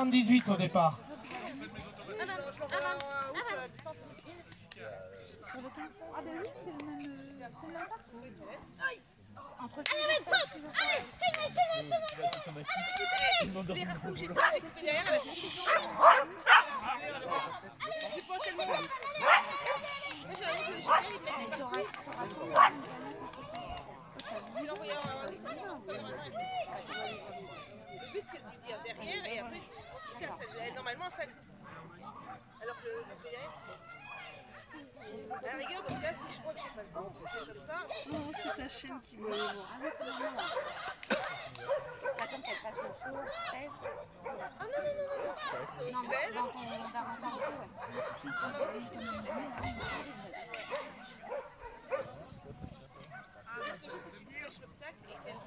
78 au départ. Allez, saute! Allez, Les rafaux que j'ai essayé de couper derrière, elle a fait une question. Je sais pas tellement. Moi j'ai envie de mettre les partout. Je l'ai envoyé en distance, ça va. Le but c'est de lui dire derrière et après je casse. Normalement ça elle sait. Alors que le derrière c'est. À la rigueur, parce que là, si je vois que j'ai pas le temps, je fais comme ça. Non, c'est ta chaîne qui veut le voir. Par contre, qu'elle fasse le saut, 16. Ah non, non, non, non, non, tu passes au Non, duel. dans ton davantage, ouais. Ce que j'ai, c'est que je cache l'obstacle et qu'elle